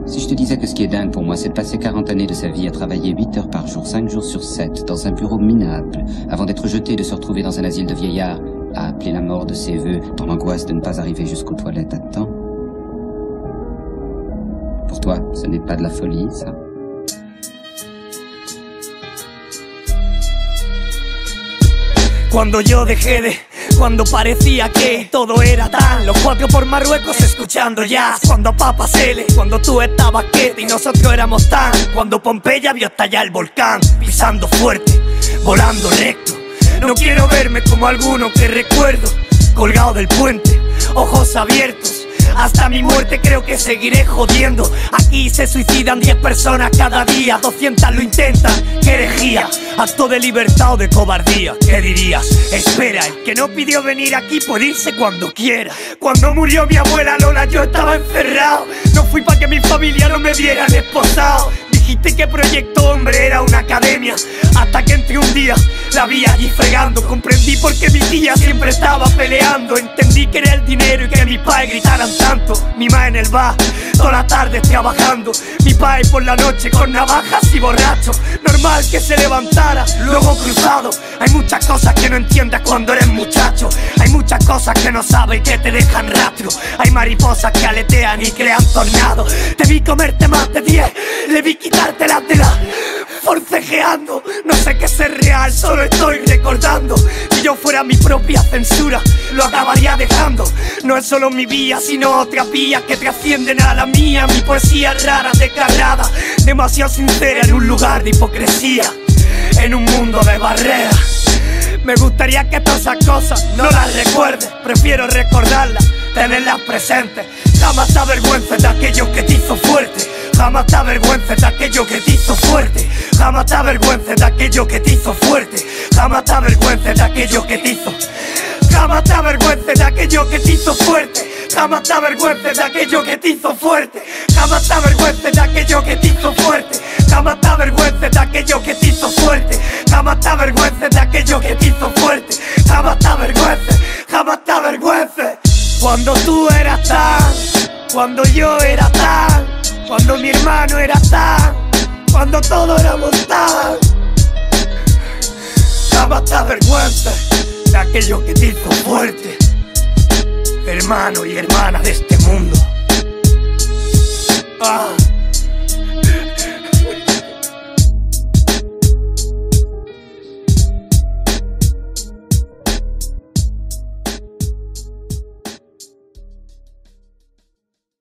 Si je te disais que ce qui est dingue pour moi, c'est de passer 40 années de sa vie à travailler 8 heures par jour, 5 jours sur 7, dans un bureau minable, avant d'être jeté et de se retrouver dans un asile de vieillards, à appeler la mort de ses vœux, dans l'angoisse de ne pas arriver jusqu'aux toilettes à temps. Pour toi, ce n'est pas de la folie, ça? Cuando yo dejé de... Cuando parecía que todo era tan... Los 4 por Marruecos escuchando jazz. Cuando a Papa Sele, cuando tú estabas quieta y nosotros éramos tan... Cuando Pompeya vio estallar el volcán, pisando fuerte, volando recto. No quiero verme como alguno que recuerdo, colgado del puente, ojos abiertos. Hasta mi muerte creo que seguiré jodiendo. Aquí se suicidan 10 personas cada día, 200 lo intentan. ¡Qué herejía! Acto de libertad o de cobardía. ¿Qué dirías? Espera, el que no pidió venir aquí puede irse cuando quiera. Cuando murió mi abuela Lola yo estaba encerrado. No fui para que mi familia no me vieran esposado. Dijiste que Proyecto Hombre era una academia, hasta que entré un día, la vi allí fregando. Comprendí por qué mi tía siempre estaba peleando. Entendí que era el dinero y que mis padres gritaran tanto. Mi ma en el bar, toda la tarde trabajando. Mi padre por la noche con navajas y borracho. Normal que se levantara, luego cruzado. Hay muchas cosas que no entiendes cuando eres muchacho. Hay muchas cosas que no sabes y que te dejan rastro. Hay mariposas que aletean y crean tornados. Te vi comerte más de 10, le vi quitarte la tela forcejeando. No sé qué es ser real, solo estoy recordando. Si yo fuera mi propia censura, lo acabaría dejando. No es solo mi vía, sino otras vías que trascienden a la mía. Mi poesía es rara, descarrada, demasiado sincera en un lugar de hipocresía, en un mundo de barreras. Me gustaría que todas esas cosas no las recuerdes. Prefiero recordarlas, tenerlas presentes. Jamás te avergüences de aquello que te hizo fuerte. Jamás te avergüences de aquello que te hizo fuerte. Jamás te avergüences de aquello que te hizo fuerte. Jamás te avergüences de aquello que te hizo. Jamás te avergüences de aquello que te hizo fuerte. Jamás te avergüences de aquello que te hizo fuerte. Jamás te avergüences de aquello que te hizo fuerte. Jamás te avergüences de aquello que te hizo fuerte. Jamás te avergüences de aquello que te hizo fuerte. Jamás te avergüences, jamás te avergüences. Cuando tú eras tan, cuando yo era tan, cuando mi hermano era tan, cuando todos éramos tan. Jamás te avergüences de aquello que te hizo fuerte, hermano y hermana de este mundo.